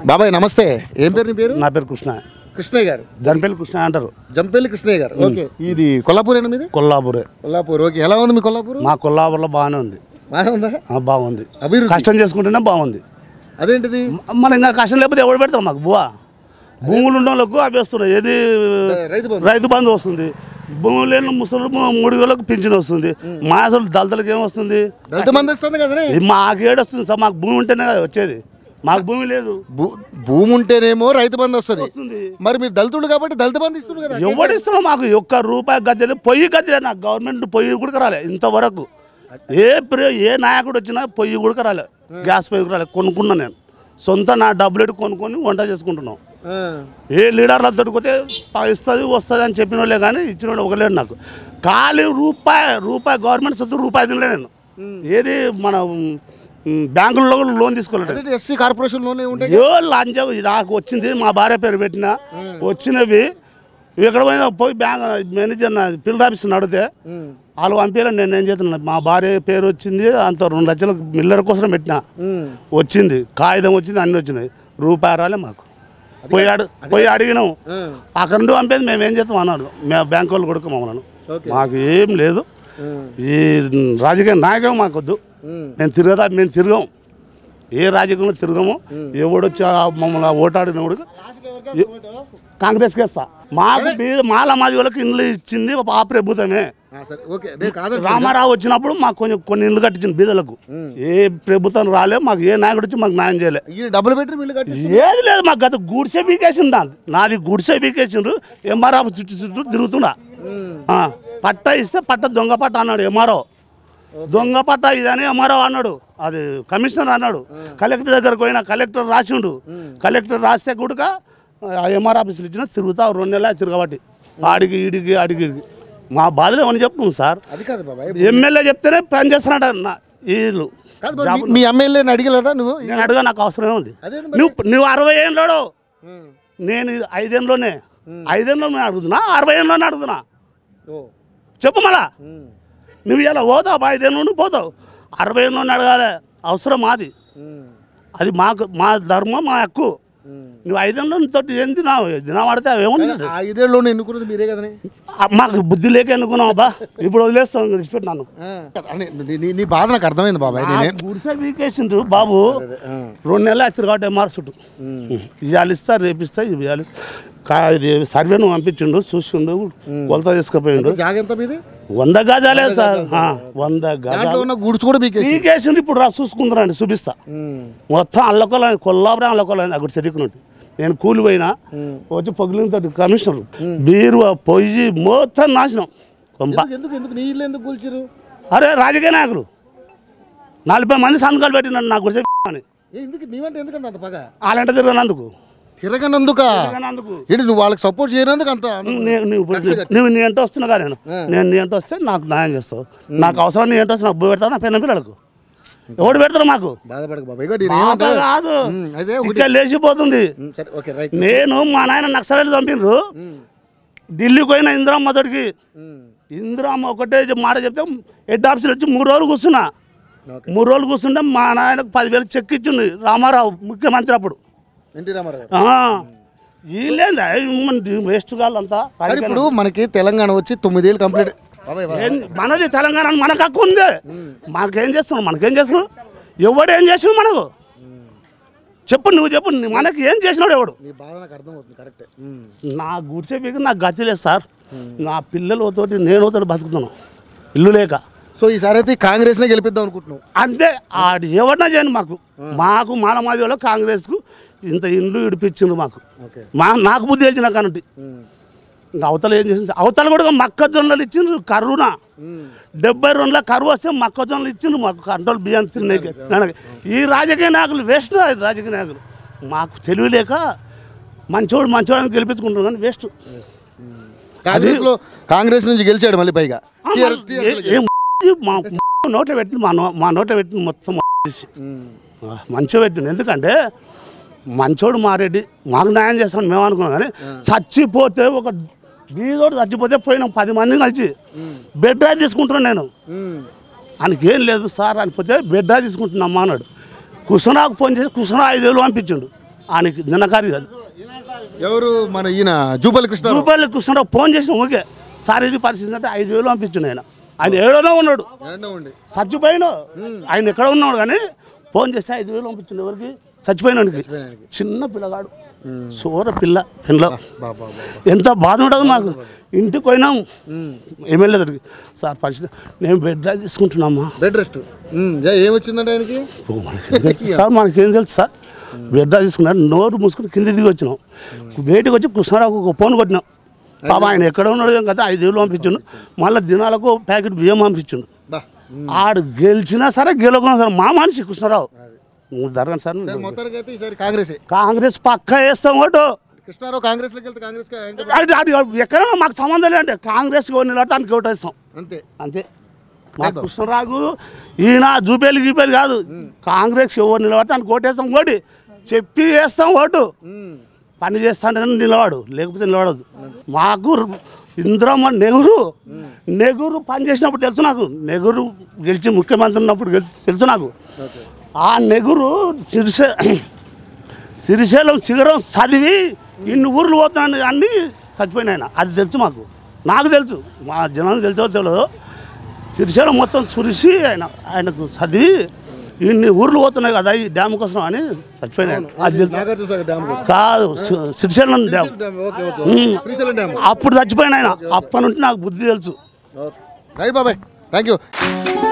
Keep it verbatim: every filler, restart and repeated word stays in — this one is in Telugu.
బాబాయ్ నమస్తే. ఏం పేరు నీ పేరు? నా పేరు కృష్ణ. కృష్ణయ్య గారు. జంపల్లి కృష్ణ అంటారు. జంపల్లి కృష్ణయ్య గారు. ఓకే. ఇది కొల్లాపూరేనా మీది? కొల్లాపూరే. కొల్లాపూర్. ఓకే. ఎలా ఉంది మీ కొల్లాపూర్? మా కొల్లాపూర్లో బాగానే ఉంది. బాగానే ఉందా? బాగుంది. అభివృద్ధి కష్టం చేసుకుంటేనే బాగుంది. అదేంటిది? మన ఇంకా కష్టం లేకపోతే ఎవరు పెడతారు మాకు? బువా భూములు ఉన్న వాళ్ళకు అవి వస్తున్నాయి. ఏది రైతు బంధు వస్తుంది. భూములు లేని ముసలి మూడు వేలకు పింఛన్ వస్తుంది. మా అసలు దళితులకు ఏం వస్తుంది? దళిత బంధు వస్తుంది కదా. మాకు ఏడు వస్తుంది సార్. మాకు భూమి ఉంటేనే కదా వచ్చేది. మాకు భూమి లేదు. భూమి ఉంటేనేమో రైతు బంధు వస్తుంది. మరి మీరు దళితుడు కాబట్టి దళిత బంధు ఇస్తున్నారు కదా. ఎవరు ఇస్తున్నాం? మాకు ఒక్క రూపాయి గద్దె పొయ్యి గద్దె నాకు గవర్నమెంట్ పొయ్యి కూడా రాలే ఇంతవరకు. ఏ ఏ నాయకుడు వచ్చినా పొయ్యి కూడా రాలే, గ్యాస్ పొయ్యి రాలే. కొనుక్కున్నా నేను సొంత నా డబ్బులు ఎట్టు కొనుక్కొని వంట చేసుకుంటున్నాం. ఏ లీడర్లతో పోతే ఇస్తుంది వస్తుంది అని చెప్పిన వాళ్ళే కానీ ఇచ్చిన వాళ్ళు ఒకలేడు నాకు. ఖాళీ రూపాయి రూపాయి గవర్నమెంట్ సొత్తు రూపాయి తినలే నేను. ఏది మన బ్యాంకుల్లో లోన్ తీసుకోలేదు. ఎస్సీ కార్పొరేషన్ లోన్ ఏ లంచం నాకు వచ్చింది. మా భార్య పేరు పెట్టిన వచ్చినవి ఎక్కడ పోయినా పోయి బ్యాంక్ మేనేజర్ ఫీల్డ్ ఆఫీస్ అడిగితే వాళ్ళు పంపించాలని నేను ఏం చేస్తున్నా. మా భార్య పేరు వచ్చింది, అంత రెండు లక్షలు మిల్లర్ కోసం పెట్టిన వచ్చింది, కాగితం వచ్చింది, అన్నీ వచ్చినాయి. రూపాయి రాలే మాకు. పోయి అడు పోయి అడిగినాం. అక్కడ నుండి పంపేది మేము ఏం చేస్తాం అన్నాడు. మేము బ్యాంక్ వాళ్ళు కొడుకు మమ్మల్ని. మాకు ఏం లేదు. ఈ రాజకీయ నాయకం మాకు వద్దు. మేము తిరగదా మేము తిరగం. ఏ రాజకీయంలో తిరగము. ఎవడొచ్చి మమ్మల్ని ఓటాడినప్పుడు కాంగ్రెస్కి వేస్తా. మాకు మాల మాది వాళ్ళకి ఇండ్లు ఇచ్చింది ఆ ప్రభుత్వమే. రామారావు వచ్చినప్పుడు మాకు కొంచెం కొన్ని ఇండ్లు కట్టించింది బీదలకు. ఏ ప్రభుత్వం రాలే మాకు. ఏ నాయకుడు వచ్చి మాకు న్యాయం చేయలే. డబ్బులు పెట్టి ఏది లేదు మాకు. గత గుడిసె బీకేసింది. దాని నాది గుడిసె బీకేసిండ్రు. ఎంఆర్ఆఫ్ చుట్టూ చుట్టూ తిరుగుతున్నా. పట్ట ఇస్తే పట్ట దొంగ పట్ట అన్నాడు ఎంఆర్ఓ. దొంగ పట్ట ఇదని ఎంఆర్ఓ అన్నాడు. అది కమిషనర్ అన్నాడు. కలెక్టర్ దగ్గరకు పోయినా కలెక్టర్ రాసిండు. కలెక్టర్ రాస్తే కూడా ఎంఆర్ ఆఫీసులు ఇచ్చిన తిరుగుతా రెండు నెలలు తిరగబట్టి ఆడికి ఈడికి ఆడికి. మా బాధలు ఏమని చెప్తుంది సార్. ఎమ్మెల్యే చెప్తేనే పని చేస్తున్నాడు నా వీళ్ళు. మీ ఎమ్మెల్యేని అడిగలేదా నువ్వు? నేను అడగా నాకు అవసరమే ఉంది. నువ్వు నువ్వు అరవై ఏళ్ళోడు, నేను ఐదేళ్ళలోనే. ఐదేళ్ళలో నేను అడుగుతున్నా, అరవై ఏళ్ళలోనే అడుగుతున్నా. చెప్పు మళ్ళా. నువ్వు ఇలా పోతావు, ఐదేళ్ళ నుండి పోతావు. అరవై ఏళ్ళలోనే అడగాలి. అవసరం మాది. అది మాకు మా ధర్మం, మా హక్కు. నువ్వు ఐదేళ్ళ తోటి ఏం తినావు? తినబడితే అవేముంది. ఐదేళ్ళలో ఎన్నుకున్నది మీరే కదా. మాకు బుద్ధి లేక ఎన్నుకున్నావు బా. ఇప్పుడు వదిలేస్తాను, విడిచిపెట్టినాను. నీ బాధ నాకు అర్థమైంది బాబాయ్. గుడిసె వీకేసిండ్రు బాబు. రెండు నెలలు వచ్చారు కాబట్టి ఎంఆర్ చుట్టూ ఇవాళ ఇస్తా రేపు ఇస్తా ఇవాళ. ఇది సర్వేను పంపించిండు, చూసిండు, కొలత తీసుకుపోయిండు. వంద గజాలే సార్. వంద గజాలు గుడిసి కూడా వీకేసిండు. ఇప్పుడు రా చూసుకుంటారండి, చూపిస్తా. మొత్తం అల్లకొల కొల్లాపురం అల్లకొల అక్కడ చదువుకున్నట్టు. నేను కూలిపోయినా వచ్చి పొగిలితో కమిషనర్ బీరువా పొయ్యి మొత్తం నాశనం. అరే రాజకీయ నాయకులు నలభై మంది సంతకాలు పెట్టినాడు నాకు గుడిసె అని. అలాంటి తిరగనందుకు తిరగనందుకు నువ్వు వాళ్ళకి సపోర్ట్ చేయనందుకు అంత. నువ్వు నీ ఎంట వస్తున్నా కదా. నేను నేను నీ ఎంట వస్తే నాకు న్యాయం చేస్తావు. నాకు అవసరం నీ ఎంట వస్తే నాకు భూ పెడతావు. నా పెన్న పిల్లలకు ఎవడు పెడతారు? మాకు కాదు, ఇక్కడ లేచిపోతుంది. నేను మా నాయన నక్సలైట్లు చంపినరు. ఢిల్లీకి పోయిన ఇందిరమ్మ తోటికి. ఇందిరమ్మ ఒకటే మాట చెప్తే హెడ్ ఆఫీసర్ వచ్చి మూడు రోజులు కూర్చున్నా. మూడు రోజులు కూర్చుంటే మా నాయనకు పదివేలు చెక్ ఇచ్చింది రామారావు ముఖ్యమంత్రి అప్పుడు. వీళ్ళేందా వేస్ట్ కాళ్ళంతా. ఇప్పుడు మనకి తెలంగాణ వచ్చి తొమ్మిదేళ్ళు కంప్లీట్. మనది తెలంగాణ మనకు హక్కు ఉంది. మనకేం చేస్తున్నాడు? మనకేం చేస్తున్నాడు? ఎవడు ఏం చేసినాడు మనకు? చెప్పు, నువ్వు చెప్పు. మనకి ఏం చేసినాడు ఎవడు? నా గుడిసె పీకి నాకు గచ్చలేదు సార్. నా పిల్లలతోటి నేను తోటి బతుకుతున్నాను ఇల్లు లేక. సో ఈసారి అయితే కాంగ్రెస్నే గెలిపిద్దాం అనుకుంటున్నావు అంతే. ఆడు ఎవరినా చేయండి మాకు. మాకు మాలమాది వాళ్ళు కాంగ్రెస్కు ఇంత ఇండ్లు ఇడిపించిండ్రు మాకు. మా నాకు బుద్ధి తెలిసిన కానుంటి. ఇంకా అవతల ఏం చేసింది? అవతల కూడా మొక్కజొన్నలు ఇచ్చిండ్రు. కరువున డెబ్బై రెండులో కరువు వస్తే మొక్కజొన్నలు ఇచ్చిండ్రు మాకు. కంట్రోల్ బియ్యం తిన్నాయి. ఈ రాజకీయ నాయకులు వేస్ట్. రాజకీయ నాయకులు మాకు తెలివి లేక మంచోడు మంచోడని గెలిపించుకుంటున్నారు కానీ వేస్ట్. కాంగ్రెస్ నుంచి గెలిచాడు మళ్ళీ పైగా. మా నోట పెట్టింది, మా నో మా నోట పెట్టింది మొత్తం మంచిగా పెట్టింది. ఎందుకంటే మంచోడు మారెడ్డి మాకు న్యాయం చేస్తాను మేము అనుకున్నాం. కానీ చచ్చిపోతే ఒక బీదోడు చచ్చిపోతే పోయినాం పది మంది కలిసి బెడ్ డ్రైవ్ తీసుకుంటున్నాను నేను. ఆయనకేం లేదు సార్ అనిపోతే బెడ్ డ్రైవ్ తీసుకుంటున్నామ్మా అన్నాడు. కుషనాకు ఫోన్ చేసి కుషనా ఐదు వేలు పంపించిండు. ఆయనకి నిన్నకారి కాదు. ఎవరు మన ఈయన జూపల్లి కృష్ణ జూపల్లి కృష్ణరావు ఫోన్ చేసిన ఓకే సార్ ఇది పరిస్థితి అంటే ఐదు వేలు పంపించిండు ఆయన. ఆయన ఏడోనే ఉన్నాడు, చచ్చిపోయిన ఆయన ఎక్కడ ఉన్నాడు కానీ ఫోన్ చేస్తే ఐదు వేలు పంపించిండు. ఎవరికి? చచ్చిపోయినానికి. చిన్న పిల్లగాడు, సోర పిల్ల పిల్ల. ఎంత బాధ ఉంటుంది మాకు. ఇంటికి పోయినాం ఎమ్మెల్యే దగ్గరికి, సార్ పరిస్థితి నేను బెడ్ రెస్ట్ తీసుకుంటున్నామా. బెడ్ రెస్ట్ ఏమొచ్చిందంటే ఆయనకి మనకేం తెలుసు సార్, మనకేం తెలుసు సార్. బెడ్ రెస్ట్ తీసుకున్నాడు, నోరు మూసుకుని కింద దిగి వచ్చినాం. బయటకు వచ్చి కృష్ణారావు ఒక ఫోన్ కొట్టినాం. పాప ఆయన ఎక్కడ ఉన్నాడు ఏం కదా, ఐదు వేలు పంపించిండు. మళ్ళీ దినాలకు ప్యాకెట్ బియ్యం పంపించిండు. ఆడు గెలిచినా సరే గెలవకున్నా సరే మా మనిషి కృష్ణారావు జరగండి సార్. కాంగ్రెస్ కాంగ్రెస్ పక్క వేస్తాం ఓటు. కృష్ణారావు కాంగ్రెస్ కాంగ్రెస్ ఎక్కడైనా మాకు సంబంధం లేదంటే కాంగ్రెస్ నిలబడటానికి ఓటు వేస్తాం అంతే అంతే. మా కృష్ణరావు ఈయన జూపేలు గీపేలు కాదు, కాంగ్రెస్ ఎవరు నిలబడటానికి ఓటు వేస్తాం. ఓటు చెప్పి వేస్తాం ఓటు. పని చేస్తాంటే నిలబడు, లేకపోతే నిలబడదు. మాకు ఇందిరమ్మ నెహ్రూ నెహ్రూ పని చేసినప్పుడు తెలుసు నాకు. నెహ్రూ గెలిచి ముఖ్యమంత్రి ఉన్నప్పుడు తెలుసు నాకు. ఆ నెహ్రూ సిరిసే సిరిశైలం శిఖరం చదివి ఇన్ని ఊర్లు పోతున్నాను అన్నీ చచ్చిపోయినాయి ఆయన. అది తెలుసు మాకు, నాకు తెలుసు, మా జనానికి తెలుసో తెలియదు. సిరిశైలం మొత్తం సురిసి ఆయన ఆయనకు చదివి ఇన్ని ఊర్లు పోతున్నాయి కదా ఈ డ్యామ్ కోసం అని చచ్చిపోయినాయి. అది తెలుసు కాదు, సిరిశైలం డ్యామ్ అప్పుడు చచ్చిపోయిన ఆయన. అప్పటి నుండి నాకు బుద్ధి తెలుసు. రైట్ బాబాయ్, థ్యాంక్ యూ.